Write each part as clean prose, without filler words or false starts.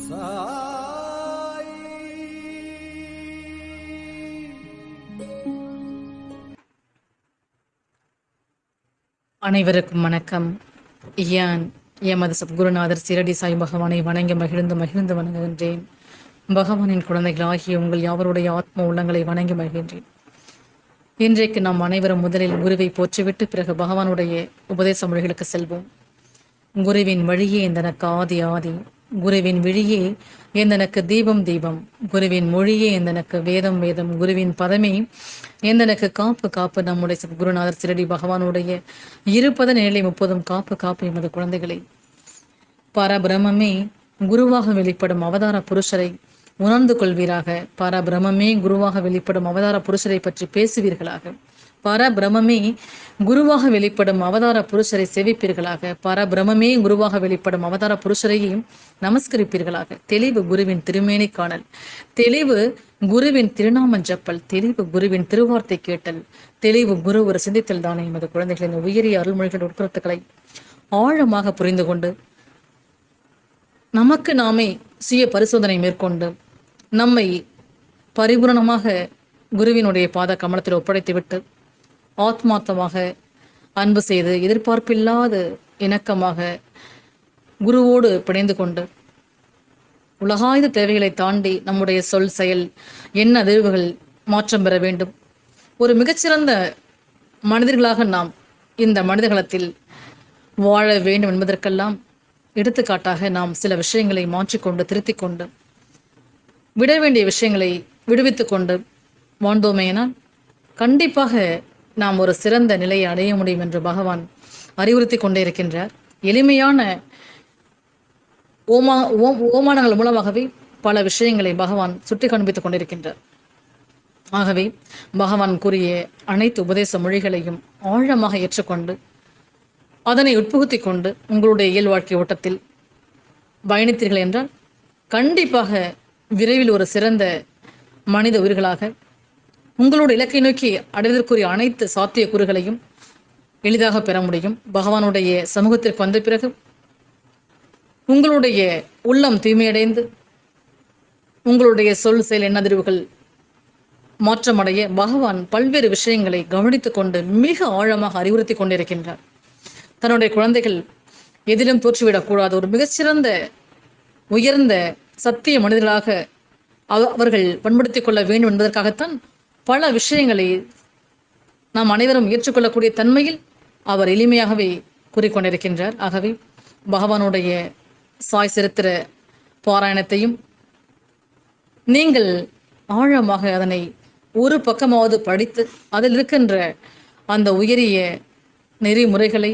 சாய். அனைவருக்கும் வணக்கம். யான் எமது சத்குருநாதர் சிரடி சாய் பகவானை வணங்கி மகிழ்ந்து வணங்குகின்றேன். பகவானின் குழந்தைகள் ஆகிய உங்கள் யாவருடைய ஆத்ம உள்ளங்களை வணங்கி மகிழ்கின்றேன். இன்றைக்கு நாம் அனைவரும் முதலில் குருவை போற்றிவிட்டு பிறகு பகவானுடைய உபதேச மொழிகளுக்கு செல்வோம். குருவின் வழியே எந்தனக்கு ஆதி ஆதி, குருவின் விழியே எந்தனக்கு தீபம் தீபம், குருவின் மொழியே எந்தனக்கு வேதம் வேதம், குருவின் பதமே எந்தனக்கு காப்பு காப்பு. நம்முடைய சத்குருநாதர் சிரடி பகவானுடைய இருபத நிலை 30 காப்பு காப்பு. எமது குழந்தைகளை பரபிரமே குருவாக வெளிப்படும் அவதார புருஷரை உணர்ந்து கொள்வீராக. பரபிரமே குருவாக வெளிப்படும் அவதார புருஷரை பற்றி பேசுவீர்களாக. பரபிரமே குருவாக வெளிப்படும் அவதார புருஷரை செவிப்பீர்களாக. பரபிரமே குருவாக வெளிப்படும் அவதார புருஷரையும் நமஸ்கரிப்பீர்களாக. தெளிவு குருவின் திருமேனி காணல், தெளிவு குருவின் திருநாமம் ஜப்பல், தெளிவு குருவின் திருவார்த்தை கேட்டல், தெளிவு குரு ஒரு சிந்தித்தல் தானே. எமது குழந்தைகளின் உயரிய அருள்மொழிகள் உட்கருத்துக்களை ஆழமாக புரிந்து கொண்டு நமக்கு நாமே சுய பரிசோதனை மேற்கொண்டு நம்மை பரிபூரணமாக குருவினுடைய பாத கமலத்தில் ஒப்படைத்துவிட்டு ஆத்மார்த்தமாக அன்பு செய்து எதிர்பார்ப்பில்லாத இணக்கமாக குருவோடு பிணைந்து கொண்டு உலகாயுத தேவைகளை தாண்டி நம்முடைய சொல் செயல் எண்ண அதிர்வுகள் மாற்றம் பெற வேண்டும். ஒரு மிகச்சிறந்த மனிதர்களாக நாம் இந்த மனிதகுலத்தில் வாழ வேண்டும் என்பதற்கெல்லாம் எடுத்துக்காட்டாக நாம் சில விஷயங்களை மாற்றிக்கொண்டு திருத்திக் கொண்டு விட வேண்டிய விஷயங்களை விடுவித்துக் கொண்டு வாழ்ந்தோமேனால் கண்டிப்பாக நாம் ஒரு சிறந்த நிலையை அடைய முடியும் என்று பகவான் அறிவுறுத்தி கொண்டே இருக்கின்றார். எளிமையான ஓமானங்கள் மூலமாகவே பல விஷயங்களை பகவான் சுட்டி காண்பித்துக் கொண்டிருக்கின்றார். ஆகவே பகவான் கூறிய அனைத்து உபதேச மொழிகளையும் ஆழமாக ஏற்றுக்கொண்டு அதனை உட்புகுத்தி கொண்டு உங்களுடைய இயல் வாழ்க்கை ஓட்டத்தில் பயணித்தீர்கள் என்றால் கண்டிப்பாக விரைவில் ஒரு சிறந்த மனித உயிர்களாக உங்களோட இலக்கை நோக்கி அடைவதற்குரிய அனைத்து சாத்திய கூறுகளையும் எளிதாக பெற முடியும். பகவானுடைய சமூகத்திற்கு வந்த பிறகு உங்களுடைய உள்ளம் தூய்மையடைந்து உங்களுடைய சொல் செயல் எண்ணதிர்வுகள் மாற்றமடைய பகவான் பல்வேறு விஷயங்களை கவனித்துக் கொண்டு மிக ஆழமாக அறிவுறுத்தி கொண்டிருக்கின்றார். தன்னுடைய குழந்தைகள் எதிலும் தோற்றுவிடக்கூடாது, ஒரு மிகச்சிறந்த உயர்ந்த சத்திய மனிதர்களாக அவர்கள் பண்படுத்திக் கொள்ள வேண்டும் என்பதற்காகத்தான் பல விஷயங்களை நாம் அனைவரும் ஏற்றுக்கொள்ளக்கூடிய தன்மையில் அவர் எளிமையாகவே கூறிக்கொண்டிருக்கின்றார். ஆகவே பகவானுடைய சாய் சரித்திர பாராயணத்தையும் நீங்கள் ஆழமாக அதனை ஒரு பக்கமாவது படித்து அதில் இருக்கின்ற அந்த உயரிய நெறிமுறைகளை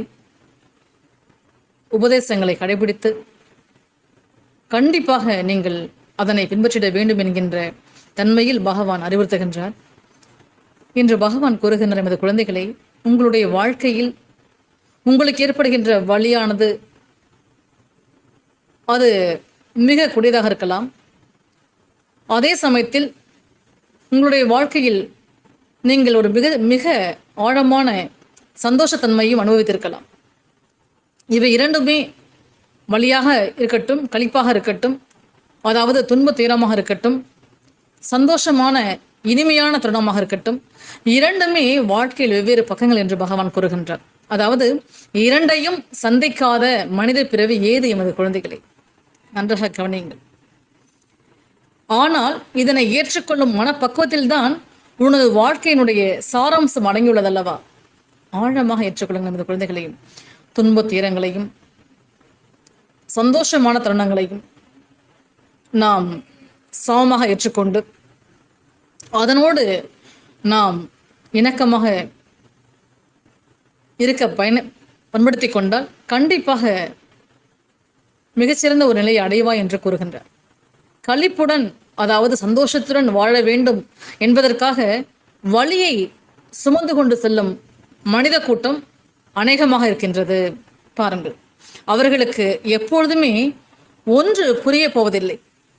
உபதேசங்களை கடைபிடித்து கண்டிப்பாக நீங்கள் அதனை பின்பற்றிட வேண்டும் என்கின்ற தன்மையில் பகவான் அறிவுறுத்துகின்றார். இன்று பகவான் கூறுகின்ற எமது குழந்தைகளை, உங்களுடைய வாழ்க்கையில் உங்களுக்கு ஏற்படுகின்ற வலியானது அது மிக கொடியதாக இருக்கலாம். அதே சமயத்தில் உங்களுடைய வாழ்க்கையில் நீங்கள் ஒரு மிக மிக ஆழமான சந்தோஷத்தன்மையும் அனுபவித்திருக்கலாம். இவை இரண்டுமே வலியாக இருக்கட்டும், களிப்பாக இருக்கட்டும், அதாவது துன்ப துயரமாக இருக்கட்டும், சந்தோஷமான இனிமையான தருணமாக இருக்கட்டும், இரண்டுமே வாழ்க்கையில் வெவ்வேறு பக்கங்கள் என்று பகவான் கூறுகின்றார். அதாவது இரண்டையும் சந்திக்காத மனித பிறவி ஏது எமது குழந்தைகளை? நன்றாக கவனியுங்கள். ஆனால் இதனை ஏற்றுக்கொள்ளும் மனப்பக்குவத்தில் தான் உனது வாழ்க்கையினுடைய சாராம்சம் அடங்கியுள்ளதல்லவா? ஆழமாக ஏற்றுக்கொள்ளுங்கள் எமது குழந்தைகளையும், துன்ப துயரங்களையும் சந்தோஷமான தருணங்களையும் நாம் சமமாக ஏற்றுக்கொண்டு அதனோடு நாம் இணக்கமாக இருக்க பண்படுத்தி கொண்டால் கண்டிப்பாக மிகச்சிறந்த ஒரு நிலையை அடைவாய் என்று கூறுகின்றார். களிப்புடன் அதாவது சந்தோஷத்துடன் வாழ வேண்டும் என்பதற்காக வலியை சுமந்து கொண்டு செல்லும் மனித கூட்டம் அநேகமாக இருக்கின்றது. பாருங்கள், அவர்களுக்கு எப்பொழுதுமே ஒன்று புரிய போவதில்லை.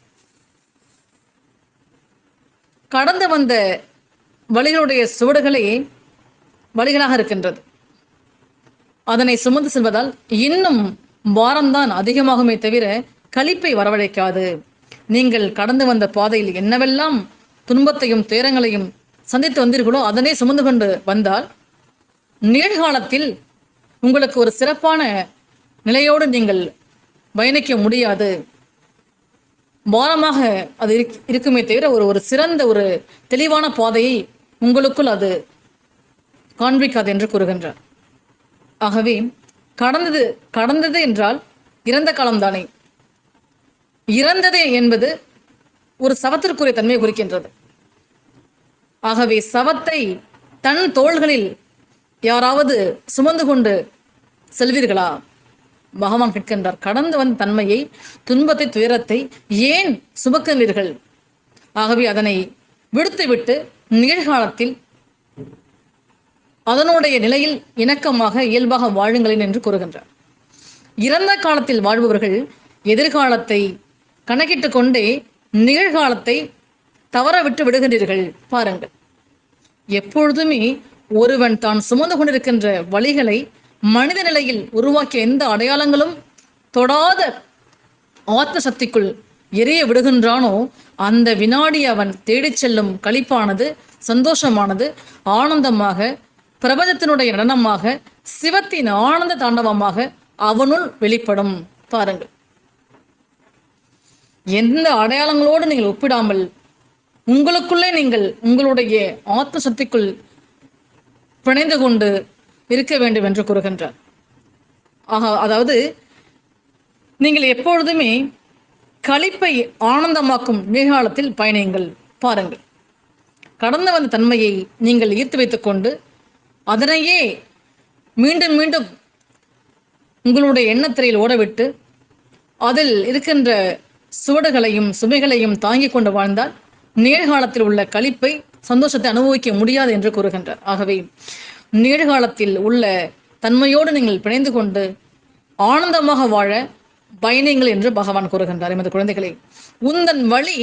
கடந்து வந்த வழிகளுடைய சுவடுகளே வழிகளாக இருக்கின்றது. அதனை சுமந்து செல்வதால் இன்னும் பாரம்தான் அதிகமாகுமே தவிர களிப்பை வரவழைக்காது. நீங்கள் கடந்து வந்த பாதையில் என்னவெல்லாம் துன்பத்தையும் துயரங்களையும் சந்தித்து வந்தீர்களோ அதனை சுமந்து கொண்டு வந்தால் நிகழ்காலத்தில் உங்களுக்கு ஒரு சிறப்பான நிலையோடு நீங்கள் பயணிக்க முடியாது. பாரமாக அது இருக்குமே தவிர ஒரு சிறந்த ஒரு தெளிவான பாதையை உங்களுக்குள் அது காண்பிக்காது என்று கூறுகின்றார். ஆகவே கடந்தது என்றால் இறந்த காலம்தானே. இறந்தது என்பது ஒரு சவத்திற்குரிய தன்மையை குறிக்கின்றது. ஆகவே சவத்தை தன் தோள்களில் யாராவது சுமந்து கொண்டு செல்வீர்களா? பகவான் கேட்கின்றார். கடந்து வந்த தன்மையை, துன்பத்தை, துயரத்தை ஏன் சுமக்கின்றீர்கள்? ஆகவே அதனை விடுத்துவிட்டு நிகழ்காலத்தில் அதனுடைய நிலையில் இணக்கமாக இயல்பாக வாழுங்களேன் என்று கூறுகின்றார். இறந்த காலத்தில் வாழ்பவர்கள் எதிர்காலத்தை கணக்கிட்டு கொண்டே நிகழ்காலத்தை தவற விட்டு விடுகின்றீர்கள். பாருங்கள், எப்பொழுதுமே ஒருவன் தான் சுமந்து கொண்டிருக்கின்ற வழிகளை மனித நிலையில் உருவாக்கிய எந்த அடையாளங்களும் தொடாத ஆத்ம சக்திக்குள் எரிய விடுகின்றானோ அந்த வினாடி அவன் தேடிச் செல்லும் களிப்பானது, சந்தோஷமானது, ஆனந்தமாக, பிரபஞ்சத்தினுடைய நடனமாக, சிவத்தின் ஆனந்த தாண்டவமாக அவனுள் வெளிப்படும். பாருங்கள், எந்த அடையாளங்களோடு நீங்கள் ஒப்பிடாமல் உங்களுக்குள்ளே நீங்கள் உங்களுடைய ஆத்ம சக்திக்குள் பிணைந்து கொண்டு இருக்க வேண்டும் என்று கூறுகின்றார். அதாவது நீங்கள் எப்பொழுதுமே களிப்பை ஆனந்தமாக்கும் நிகழ்காலத்தில் பயணியுங்கள். பாருங்கள், கடந்து வந்த தன்மையை நீங்கள் ஈர்த்து வைத்துக் கொண்டு அதனையே மீண்டும் மீண்டும் உங்களுடைய எண்ணத்திரையில் ஓடவிட்டு அதில் இருக்கின்ற சுவடுகளையும் சுமைகளையும் தாங்கிக் கொண்டு வாழ்ந்தால் நிகழ்காலத்தில் உள்ள களிப்பை, சந்தோஷத்தை அனுபவிக்க முடியாது என்று கூறுகின்றார். ஆகவே நிகழ்காலத்தில் உள்ள தன்மையோடு நீங்கள் பிணைந்து கொண்டு ஆனந்தமாக வாழ பயணிங்கள் என்று பகவான் கூறுகின்றார். எமது குழந்தைகளை, உந்தன்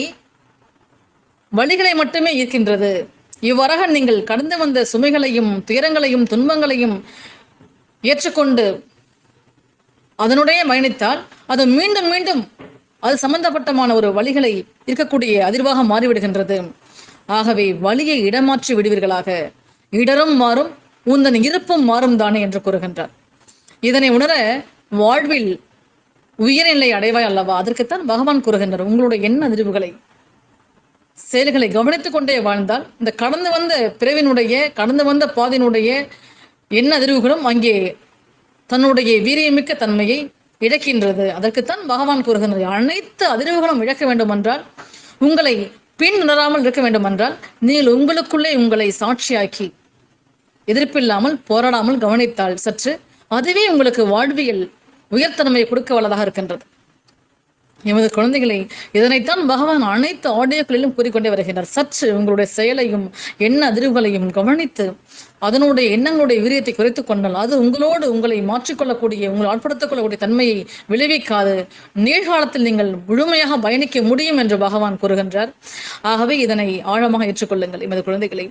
வழிகளை மட்டுமே இருக்கின்றது. இவ்வாறாக நீங்கள் கடந்து வந்த சுமைகளையும் துயரங்களையும் துன்பங்களையும் ஏற்றுக்கொண்டு அதனுடைய பயணித்தால் அது மீண்டும் மீண்டும் அது சம்பந்தப்பட்டமான ஒரு வழிகளை இருக்கக்கூடிய அதிர்வாக மாறிவிடுகின்றது. ஆகவே வழியை இடமாற்றி விடுவீர்களாக. இடரும் மாறும், உந்தன் இருப்பும் மாறும் தானே என்று கூறுகின்றார். இதனை உணர வாழ்வில் உயர்நிலை அடைவாய் அல்லவா? அதற்குத்தான் பகவான் கூறுகின்றார், உங்களுடைய எண்ண அதிர்வுகளை, செயல்களை கவனித்துக் கொண்டே வாழ்ந்தால் இந்த கடந்து வந்த பிறவினுடைய, கடந்து வந்த பாதினுடைய எண்ண அதிர்வுகளும் அங்கே தன்னுடைய வீரியமிக்க தன்மையை இழக்கின்றது. அதற்குத்தான் பகவான் கூறுகின்றது, அனைத்து அதிர்வுகளும் இழக்க வேண்டும் என்றால், உங்களை பின் உணராமல் இருக்க வேண்டும் என்றால், நீங்கள் உங்களுக்குள்ளே உங்களை சாட்சியாக்கி எதிர்ப்பில்லாமல் போராடாமல் கவனித்தால் சற்று அதுவே உங்களுக்கு வாழ்வியல் உயர்த்தன்மையை கொடுக்க வல்லதாக இருக்கின்றது. எமது குழந்தைகளை, இதனைத்தான் பகவான் அனைத்து ஆடியோக்களிலும் கூறிக்கொண்டே வருகின்றார். சற்று உங்களுடைய செயலையும் எண்ண அதிர்வுகளையும் கவனித்து அதனுடைய எண்ணங்களுடைய வீரியத்தை குறைத்துக் கொண்டால் அது உங்களோடு உங்களை மாற்றிக்கொள்ளக்கூடிய, உங்களை ஆட்படுத்திக் கொள்ளக்கூடிய தன்மையை விளைவிக்காது. நிகழ்காலத்தில் நீங்கள் முழுமையாக பயணிக்க முடியும் என்று பகவான் கூறுகின்றார். ஆகவே இதனை ஆழமாக ஏற்றுக்கொள்ளுங்கள் எமது குழந்தைகளை.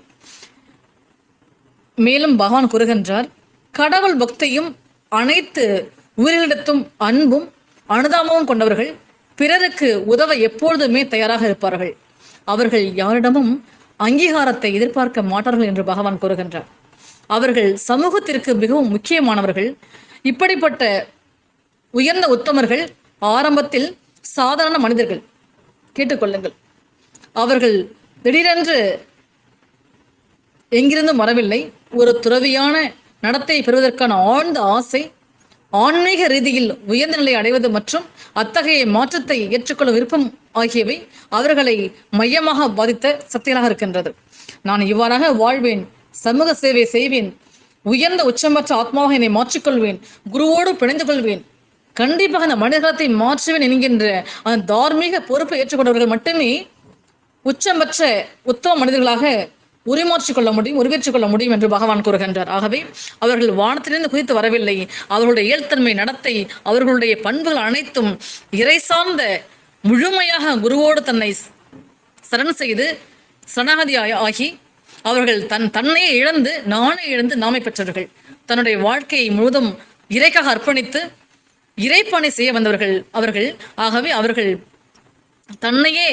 மேலும் பகவான் கூறுகின்றார், கடவுள் பக்தியும் அனைத்து உயிர்களிடத்தும் அன்பும் அனுதாபமும் கொண்டவர்கள் பிறருக்கு உதவ எப்பொழுதுமே தயாராக இருப்பார்கள். அவர்கள் யாரிடமும் அங்கீகாரத்தை எதிர்பார்க்க மாட்டார்கள் என்று பகவான் கூறுகின்றார். அவர்கள் சமூகத்திற்கு மிகவும் முக்கியமானவர்கள். இப்படிப்பட்ட உயர்ந்த உத்தமர்கள் ஆரம்பத்தில் சாதாரண மனிதர்கள். கேட்டுக்கொள்ளுங்கள், அவர்கள் திடீரென்று எங்கிருந்தும் வரவில்லை. ஒரு துறவியான நடத்தை பெறுவதற்கான ஆழ்ந்த ஆசை, ஆன்மீக ரீதியில் உயர்ந்த நிலை அடைவது மற்றும் அத்தகைய மாற்றத்தை ஏற்றுக்கொள்ளும் விருப்பம் ஆகியவை அவர்களை மையமாக பாதித்த சக்திகளாக இருக்கின்றது. நான் இவ்வாறாக வாழ்வேன், சமூக சேவை செய்வேன், உயர்ந்த உச்சமற்ற ஆத்மாவாக என்னை மாற்றிக்கொள்வேன், குருவோடு பிணைந்து கொள்வேன், கண்டிப்பாக அந்த மனிதத்தை மாற்றுவேன் என்கின்ற அந்த தார்மீக பொறுப்பை ஏற்றுக்கொண்டவர்கள் மட்டுமே உச்சமற்ற உத்தம மனிதர்களாக உருவேற்றிக் கொள்ள முடியும் என்று பகவான் கூறுகின்றார். ஆகவே அவர்கள் வானத்திலிருந்து குதித்து வரவில்லை. அவர்களுடைய இயல்தன்மை, நடத்தை, அவர்களுடைய பண்புகள் அனைத்தும் இறை சார்ந்த முழுமையாக குருவோடு தன்னை சரண் செய்து சரணாகதி ஆகி அவர்கள் தன்னையே இழந்து நாமே பெற்றவர்கள். தன்னுடைய வாழ்க்கையை முழுதும் இறைக்காக அர்ப்பணித்து இறைப்பணி செய்ய வந்தவர்கள் அவர்கள். ஆகவே அவர்கள் தன்னையே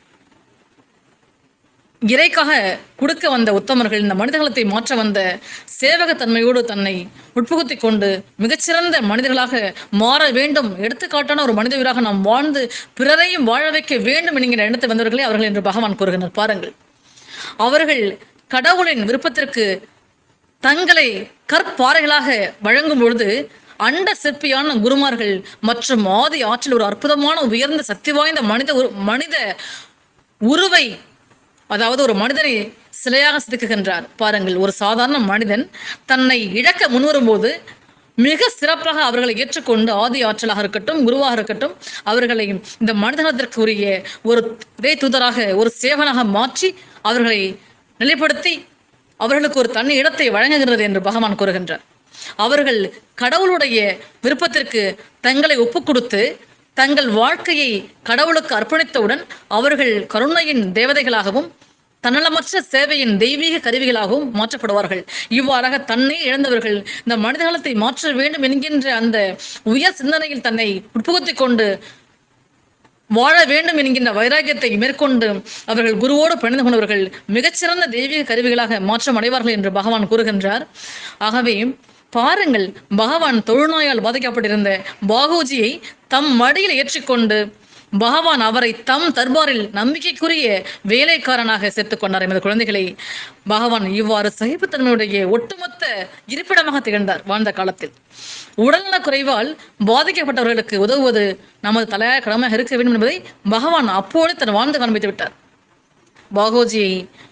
இறைக்காக கொடுக்க வந்த உத்தமர்கள், இந்த மனிதகுலத்தை மாற்ற வந்த சேவகத்தன்மையோடு தன்னை உட்புகுத்திக் கொண்டு மிகச்சிறந்த மனிதர்களாக மாற வேண்டும், எடுத்துக்காட்டான ஒரு மனித வீராக நாம் வாழ்ந்து பிறரையும் வாழ வைக்க வேண்டும் என்கிற எண்ணத்தை வந்தவர்களே அவர்கள் என்று பகவான் கூறுகின்றனர். பாருங்கள், அவர்கள் கடவுளின் விருப்பத்திற்கு தங்களை கற்பாறைகளாக வழங்கும் பொழுது அண்ட சிற்பியான குருமார்கள் மற்றும் ஆதி ஆற்றில் ஒரு அற்புதமான உயர்ந்த சக்தி வாய்ந்த மனித உருவை, அதாவது ஒரு மனிதனை சிலையாக செதுக்குகின்றார். பாருங்கள், ஒரு சாதாரண மனிதன் தன்னை இழக்க முன்வரும்போது மிக சிறப்பாக அவர்களை ஏற்றுக்கொண்டு ஆதி ஆற்றலாக இருக்கட்டும், குருவாக இருக்கட்டும், அவர்களை இந்த மனிதனத்திற்கு உரிய ஒரு இறை தூதராக, ஒரு சேவனாக மாற்றி அவர்களை நிலைப்படுத்தி அவர்களுக்கு ஒரு தனி இடத்தை வழங்குகிறது என்று பகவான் கூறுகின்றார். அவர்கள் கடவுளுடைய விருப்பத்திற்கு தங்களை ஒப்புக் கொடுத்து தங்கள் வாழ்க்கையை கடவுளுக்கு அர்ப்பணித்தவுடன் அவர்கள் கருணையின் தேவதைகளாகவும் தன்னலமற்ற சேவையின் தெய்வீக கருவிகளாகவும் மாற்றப்படுவார்கள். இவ்வாறாக தன்னை இழந்தவர்கள் இந்த மனிதகாலத்தை மாற்ற வேண்டும் என்கின்ற அந்த உயர் சிந்தனையில் தன்னை உட்புகுத்திக் கொண்டு வாழ வேண்டும் என்கின்ற வைராக்கியத்தை மேற்கொண்டு அவர்கள் குருவோடு பணிந்து கொண்டவர்கள் மிகச்சிறந்த தெய்வீக கருவிகளாக மாற்றம் அடைவார்கள் என்று பகவான் கூறுகின்றார். ஆகவே பாருங்கள், பகவான் தொழுநோயால் பாதிக்கப்பட்டிருந்த பாகோஜியை தம் மடியில் ஏற்றிக்கொண்டு பகவான் அவரை தம் தர்பாரில் நம்பிக்கைக்குரிய வேலைக்காரனாக சேர்த்துக் கொண்டார். எமது குழந்தைகளை பகவான் இவ்வாறு சகிப்புத்தன்மையுடைய ஒட்டுமொத்த இருப்பிடமாக திகழ்ந்தார். வாழ்ந்த காலத்தில் உடல்நல குறைவால் பாதிக்கப்பட்டவர்களுக்கு உதவுவது நமது தலையாய கடமையாக இருக்க வேண்டும் என்பதை பகவான் அப்போது தன் வாழ்ந்து காண்பித்து விட்டார். பாகோஜியை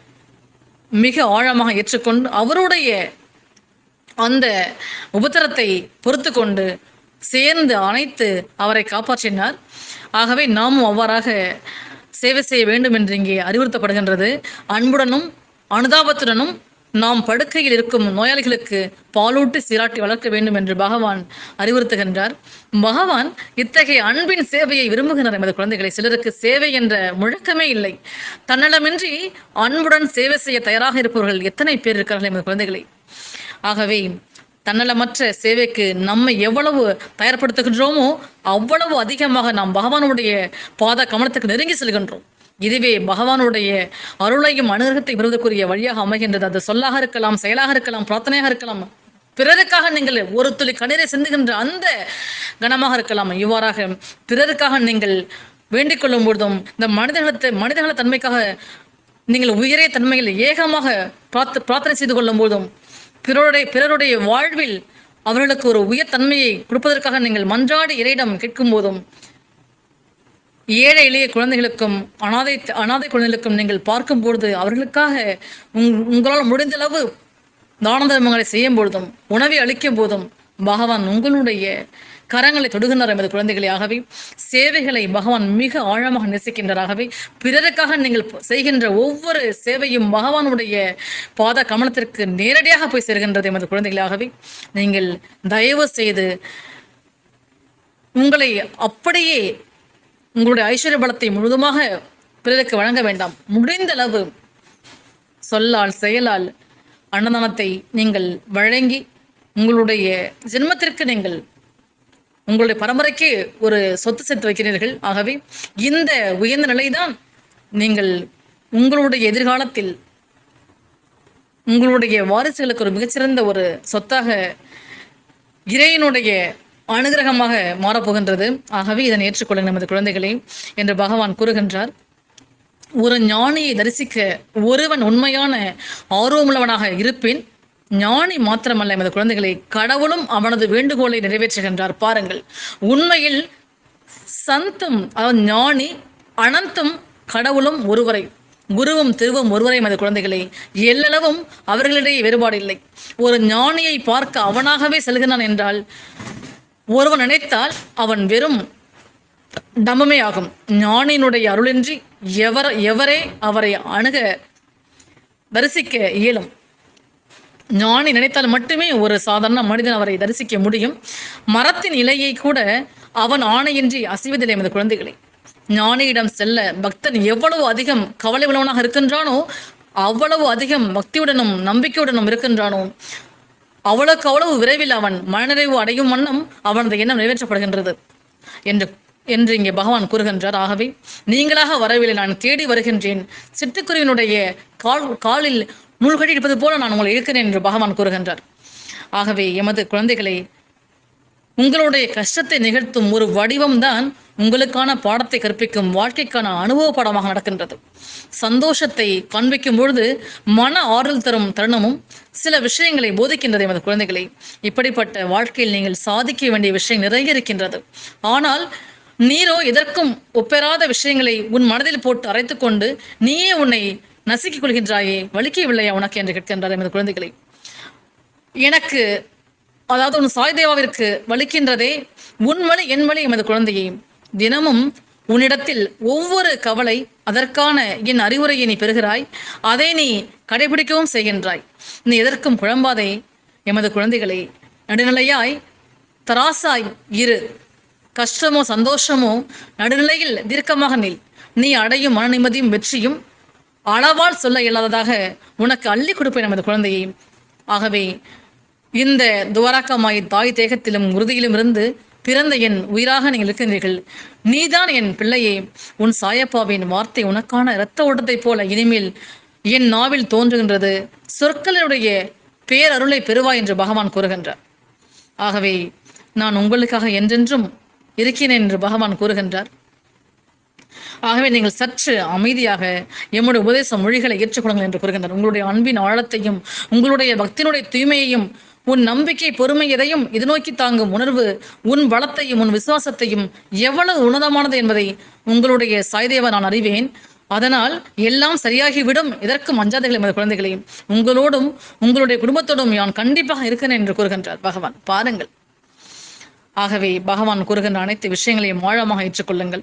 மிக ஆழமாக ஏற்றுக்கொண்டு அவருடைய அந்த உபத்திரத்தை பொறுத்து கொண்டு சேர்ந்து அணைத்து அவரை காப்பாற்றினார். ஆகவே நாமும் அவ்வாறாக சேவை செய்ய வேண்டும் என்று இங்கே அறிவுறுத்தப்படுகின்றது. அன்புடனும் அனுதாபத்துடனும் நாம் படுக்கையில் இருக்கும் நோயாளிகளுக்கு பாலூட்டி சீராட்டி வளர்க்க வேண்டும் என்று பகவான் அறிவுறுத்துகின்றார். பகவான் இத்தகைய அன்பின் சேவையை விரும்புகின்றார். எமது குழந்தைகளை, சிலருக்கு சேவை என்ற முழக்கமே இல்லை. தன்னலமின்றி அன்புடன் சேவை செய்ய தயாராக இருப்பவர்கள் எத்தனை பேர் இருக்கிறார்கள் எமது குழந்தைகளை. ஆகவே தன்னலமற்ற சேவைக்கு நம்மை எவ்வளவு தயார்படுத்துகின்றோமோ அவ்வளவு அதிகமாக நாம் பகவானுடைய பாத கமலத்துக்கு நெருங்கி செல்கின்றோம். இதுவே பகவானுடைய அருளையும் அனுகிரகத்தை பெறுவதற்குரிய வழியாக அமைகின்றது. அது சொல்லாக இருக்கலாம், செயலாக இருக்கலாம், பிரார்த்தனையாக இருக்கலாம், பிறருக்காக நீங்கள் ஒரு துளி கண்ணீரை சிந்துகின்ற அந்த கணமாக இருக்கலாம். இவ்வாறாக பிறருக்காக நீங்கள் வேண்டிக் கொள்ளும் பொழுதும் இந்த மனிதகள தன்மைக்காக நீங்கள் உயரிய தன்மையில் ஏகமாக பிரார்த்தனை செய்து கொள்ளும் போதும் பிறருடைய வாழ்வில் அவர்களுக்கு ஒரு உயர் தன்மையை கொடுப்பதற்காக நீங்கள் மன்றாடி இறையிடம் கேட்கும் போதும் ஏழை எளிய குழந்தைகளுக்கும் அனாதை குழந்தைகளுக்கும் நீங்கள் பார்க்கும் பொழுது அவர்களுக்காக உங்களால் முடிந்தளவு தான தர்மங்களை செய்யும் பொழுதும் உணவை அளிக்கும் போதும் பகவான் உங்களுடைய கரங்களை தொடுகின்றார் எமது குழந்தைகளே. ஆகவே சேவைகளை பகவான் மிக ஆழமாக நேசிக்கின்றாராகவே பிறருக்காக நீங்கள் செய்கின்ற ஒவ்வொரு சேவையும் பகவானுடைய பாத கமலத்திற்கு நேரடியாக போய் சேர்கின்றது எமது குழந்தைகளாகவே. நீங்கள் தயவு செய்து உங்களை அப்படியே உங்களுடைய ஐஸ்வர்ய பலத்தை முழுதுமாக பிறருக்கு வழங்க வேண்டாம். முடிந்த அளவு சொல்லால் செயலால் அன்னதானத்தை நீங்கள் வழங்கி உங்களுடைய ஜென்மத்திற்கு நீங்கள் உங்களுடைய பரம்பரைக்கு ஒரு சொத்து சேர்த்து வைக்கிறீர்கள். ஆகவே இந்த உயர்ந்த நிலைதான் நீங்கள் உங்களுடைய எதிர்காலத்தில் உங்களுடைய வாரிசுகளுக்கு ஒரு மிகச்சிறந்த ஒரு சொத்தாக இறைவனுடைய அனுகிரகமாக மாறப்போகின்றது. ஆகவே இதனை ஏற்றுக்கொள்ளுங்கள் நமது குழந்தைகளே என்று பகவான் கூறுகின்றார். ஒரு ஞானியை தரிசிக்க ஒருவன் உண்மையான ஆர்வமுள்ளவனாக இருப்பின் ஞானி மாத்திரமல்ல எமது குழந்தைகளை, கடவுளும் அவனது வேண்டுகோளை நிறைவேற்றுகின்றார். பாருங்கள், உண்மையில் சந்தும் ஞானி அனந்தும் கடவுளும் ஒருவரை, குருவும் திருவும் ஒருவரை எமது குழந்தைகளை. எல்லளவும் அவர்களிடையே வேறுபாடு இல்லை. ஒரு ஞானியை பார்க்க அவனாகவே செல்கிறான் என்றால் ஒருவன் நினைத்தால் அவன் வெறும் டம்பமே ஆகும். ஞானியினுடைய அருளின்றி எவரே அவரை அணுக தரிசிக்க இயலும். ஞானி நினைத்தால் மட்டுமே ஒரு சாதாரண மனிதன் அவரை தரிசிக்க முடியும். மரத்தின் இலையை கூட அவன் ஆணையின்றி அசைவதில்லை எமது குழந்தைகளை. ஞானியிடம் செல்ல பக்தன் எவ்வளவு அதிகம் கவலை உள்ளவனாக இருக்கின்றானோ அவ்வளவு அதிகம் பக்தியுடனும் நம்பிக்கையுடனும் இருக்கின்றானோ அவ்வளவுக்கு அவ்வளவு விரைவில் அவன் மனநிறைவு அடையும் வண்ணம் அவனது எண்ணம் நிறைவேற்றப்படுகின்றது என்று என்று இங்கே பகவான் கூறுகின்றார். ஆகவே நீங்களாக வரவில்லை, நான் தேடி வருகின்றேன். சிட்டுக்குருவினுடைய காலில் நூல்கடி இருப்பது போல நான் உங்களை இருக்கிறேன் என்று பகவான் கூறுகின்றார். ஆகவே எமது குழந்தைகளை, உங்களுடைய கஷ்டத்தை நிகழ்த்தும் ஒரு வடிவம்தான் உங்களுக்கான பாடத்தை கற்பிக்கும் வாழ்க்கைக்கான அனுபவ பாடமாக நடக்கின்றது. சந்தோஷத்தை காண்பிக்கும் பொழுது மன ஆறுதல் தரும் தருணமும் சில விஷயங்களை போதிக்கின்றது எமது குழந்தைகளை. இப்படிப்பட்ட வாழ்க்கையில் நீங்கள் சாதிக்க வேண்டிய விஷயம் நிறைய இருக்கின்றது. ஆனால் நீரோ எதற்கும் ஒப்பெறாத விஷயங்களை உன் மனதில் போட்டு அரைத்துக் கொண்டு நீயே உன்னை நசுக்கிக் கொள்கின்றாயே, வலிக்கவில்லையா உனக்கு என்று கேட்கின்றார் எமது குழந்தைகளை. எனக்கு, அதாவது உன் சாய்தேவாவிற்கு வலிக்கின்றதே, உன் வலி என் வலி எமது குழந்தையை. தினமும் உன்னிடத்தில் ஒவ்வொரு கவலை, அதற்கான என் அறிவுரையை நீ பெறுகிறாய், அதை நீ கடைபிடிக்கவும் செய்கின்றாய். நீ எதற்கும் குழம்பாதே எமது குழந்தைகளை. நடுநிலையாய் தராசாய் இரு. கஷ்டமோ சந்தோஷமோ நடுநிலையில் தீர்க்கமாக நில். நீ அடையும் மன நிம்மதியும் வெற்றியும் அளவால் சொல்ல இயலாததாக உனக்கு அள்ளி கொடுப்பேன் எமது குழந்தையை. ஆகவே இந்த துவாரகமாய் தாய் தேகத்திலும் உறுதியிலும் இருந்து பிறந்த என் உயிராக நீங்கள் இருக்கின்றீர்கள். நீதான் என் பிள்ளையே. உன் சாயப்பாவின் வார்த்தை உனக்கான இரத்த ஓட்டத்தை போல இனிமேல் என் நாவில் தோன்றுகின்றது. சொற்களினுடைய பேரருளை பெறுவாய் என்று பகவான் கூறுகின்றார். ஆகவே நான் உங்களுக்காக என்றென்றும் இருக்கிறேன் என்று பகவான் கூறுகின்றார். ஆகவே நீங்கள் சற்று அமைதியாக எம்முடைய உபதேச மொழிகளை ஏற்றுக்கொள்ளுங்கள் என்று கூறுகின்றார். உங்களுடைய அன்பின் ஆழத்தையும் உங்களுடைய பக்தியினுடைய தூய்மையையும் உன் நம்பிக்கை பொறுமை எதையும் இது நோக்கி தாங்கும் உணர்வு, உன் பலத்தையும் உன் விசுவாசத்தையும் எவ்வளவு உன்னதமானது என்பதை உங்களுடைய சாய்தேவா நான் அறிவேன். அதனால் எல்லாம் சரியாகிவிடும், இதற்கும் அஞ்சாதைகள் எமது குழந்தைகளையும் உங்களோடும் உங்களுடைய குடும்பத்தோடும் நான் கண்டிப்பாக இருக்கிறேன் என்று கூறுகின்றார் பகவான். பாருங்கள், ஆகவே பகவான் கூறுகின்ற அனைத்து விஷயங்களையும் ஆழமாக ஏற்றுக்கொள்ளுங்கள்.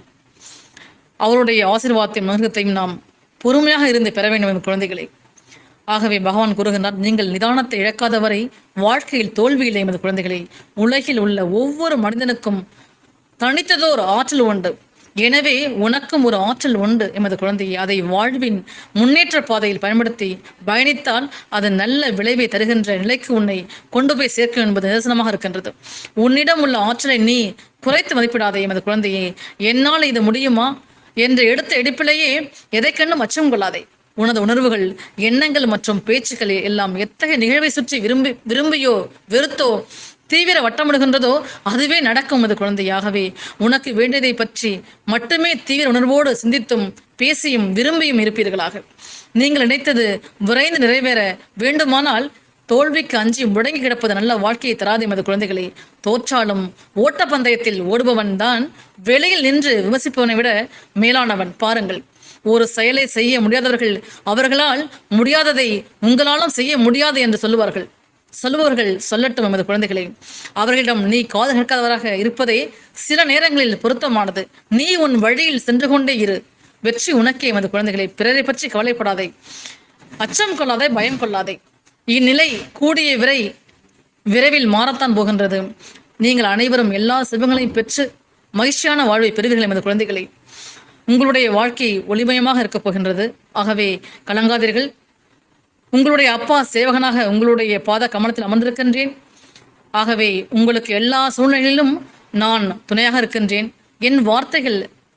அவருடைய ஆசீர்வாதத்தையும் அனுகிரகத்தையும் நாம் பொறுமையாக இருந்து பெற வேண்டும் என்ற குழந்தைகளை. ஆகவே பகவான் கூறுகின்றார், நீங்கள் நிதானத்தை இழக்காதவரை வாழ்க்கையில் தோல்வியில்லை எமது குழந்தைகளை. உலகில் உள்ள ஒவ்வொரு மனிதனுக்கும் தனித்ததோர் ஆற்றல் உண்டு. எனவே உனக்கும் ஒரு ஆற்றல் உண்டு எமது குழந்தையை. அதை வாழ்வின் முன்னேற்ற பாதையில் பயன்படுத்தி பயணித்தால் அது நல்ல விளைவை தருகின்ற நிலைக்கு உன்னை கொண்டு போய் சேர்க்கும் என்பது நிதர்சனமாக இருக்கின்றது. உன்னிடம் உள்ள ஆற்றலை நீ குறைத்து மதிப்பிடாதே எமது குழந்தையே. என்னால் இது முடியுமா என்று எடுத்த எடுப்பிலேயே எதை கண்டும் அச்சம் கொள்ளாதே. உனது உணர்வுகள், எண்ணங்கள் மற்றும் பேச்சுக்கள் எல்லாம் எத்தகைய நிகழ்வை சுற்றி விரும்பியோ வெறுத்தோ தீவிர வட்டமிடுகின்றதோ அதுவே நடக்கும் அது குழந்தையாகவே. உனக்கு வேண்டியதை பற்றி மட்டுமே தீவிர உணர்வோடு சிந்தித்தும் பேசியும் விரும்பியும் இருப்பீர்களாக. நீங்கள் நினைத்தது விரைந்து நிறைவேற வேண்டுமானால் தோல்விக்கு அஞ்சி முடங்கி கிடப்பது நல்ல வாழ்க்கையை தராது எமது குழந்தைகளை. தோற்றாலும் ஓட்டப்பந்தயத்தில் ஓடுபவன் தான் வெளியில் நின்று விமர்சிப்பவனை விட மேலானவன். பாருங்கள், ஒரு செயலை செய்ய முடியாதவர்கள் அவர்களால் முடியாததை உங்களாலும் செய்ய முடியாது என்று சொல்லுபவர்கள் சொல்லட்டும் எமது குழந்தைகளை. அவர்களிடம் நீ காது கேட்காதவராக இருப்பதே சில நேரங்களில் பொருத்தமானது. நீ உன் வழியில் சென்று கொண்டே இரு. வெற்றி உனக்கே எமது குழந்தைகளை. பிறரை பற்றி கவலைப்படாதே, அச்சம் கொள்ளாதே, பயம் கொள்ளாதே. இந்நிலை கூடிய விரைவில் மாறத்தான் போகின்றது. நீங்கள் அனைவரும் எல்லா செல்வங்களையும் பெற்று மகிழ்ச்சியான வாழ்வை பெறுவீர்கள் எமது குழந்தைகளை. உங்களுடைய வாழ்க்கை ஒளிமயமாக இருக்கப் போகின்றது. ஆகவே கலங்காதீர்கள். உங்களுடைய அப்பா சேவகனாக உங்களுடைய பாத கமலத்தில் அமர்ந்திருக்கின்றேன். ஆகவே உங்களுக்கு எல்லா சூழ்நிலையிலும் நான் துணையாக இருக்கின்றேன். என் வார்த்தைகள்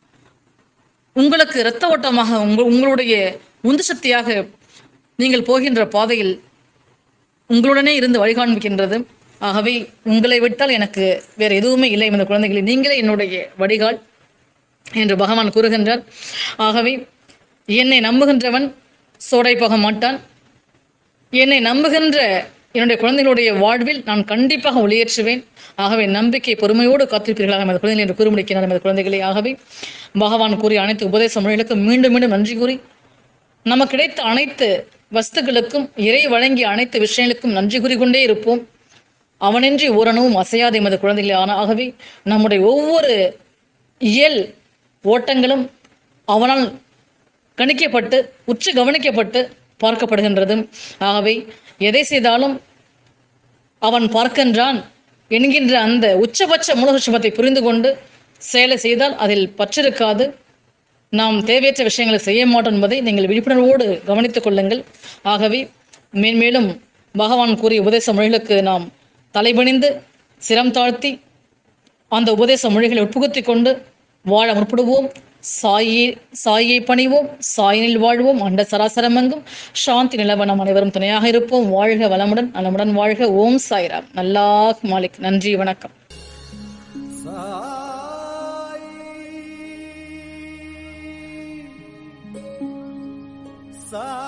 உங்களுக்கு இரத்த ஓட்டமாக உங்களுடைய உந்து சக்தியாக நீங்கள் போகின்ற பாதையில் உங்களுடனே இருந்து வழிகாண்பிக்கின்றது. ஆகவே உங்களை விட்டால் எனக்கு வேறு எதுவுமே இல்லை என்ற குழந்தைகளை. நீங்களே என்னுடைய வடிகால் என்று பகவான் கூறுகின்றார். ஆகவே என்னை நம்புகின்றவன் சோடை போக மாட்டான். என்னை நம்புகின்ற என்னுடைய குழந்தைகளுடைய வாழ்வில் நான் கண்டிப்பாக ஒளியேற்றுவேன். ஆகவே நம்பிக்கை பொறுமையோடு காத்திருப்பீர்களாக எமது குழந்தைகள் என்று கூறி முடிக்கிறார் எமது குழந்தைகளை. ஆகவே பகவான் கூறிய அனைத்து உபதேச மொழிகளுக்கும் மீண்டும் மீண்டும் நன்றி கூறி, நமக்கு கிடைத்த அனைத்து வஸ்துக்களுக்கும், இறை வழங்கிய அனைத்து விஷயங்களுக்கும் நன்றி கூறிக்கொண்டே இருப்போம். அவனின்றி ஓரணவும் அசையாது எமது குழந்தைகள். ஆகவே நம்முடைய ஒவ்வொரு இயல் ஓட்டங்களும் அவனால் கணிக்கப்பட்டு உற்று கவனிக்கப்பட்டு பார்க்கப்படுகின்றது. ஆகவே எதை செய்தாலும் அவன் பார்க்கின்றான் என்கின்ற அந்த உச்சபட்ச மூலசூட்சுமத்தை புரிந்து கொண்டு செயலை செய்தால் அதில் பற்றிருக்காது. நாம் தேவையற்ற விஷயங்களை செய்ய மாட்டோம் என்பதை நீங்கள் விழிப்புணர்வோடு கவனித்துக் கொள்ளுங்கள். ஆகவே மேன்மேலும் பகவான் கூறிய உபதேச மொழிகளுக்கு நாம் தலைபணிந்து சிரம் தாழ்த்தி அந்த உபதேச மொழிகளை உட்புகுத்திக் கொண்டு வாழ முற்படுவோம். சாயை பணிவோம், சாயினில் வாழ்வோம். அண்ட சராசரமெங்கும் சாந்தி நிலவ நாம் அனைவரும் துணையாக இருப்போம். வாழ்க வளமுடன், நலமுடன் வாழ்க. ஓம் சாய்ராம். அல்லாஹ் மாலிக். நன்றி, வணக்கம். Sa